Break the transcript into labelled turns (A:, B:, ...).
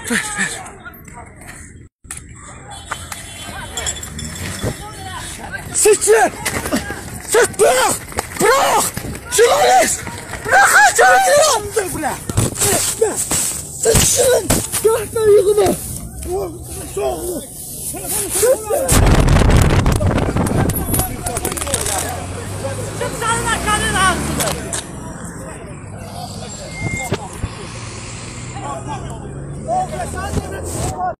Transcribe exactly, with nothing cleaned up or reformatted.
A: Ver, ver. Sıçra! Sıç bırak! Bırak! Şulayız! Bırak açarıyım! Dur bırak! Bırak! Sıçın! Görme yığını! Soğuk! Sıçra!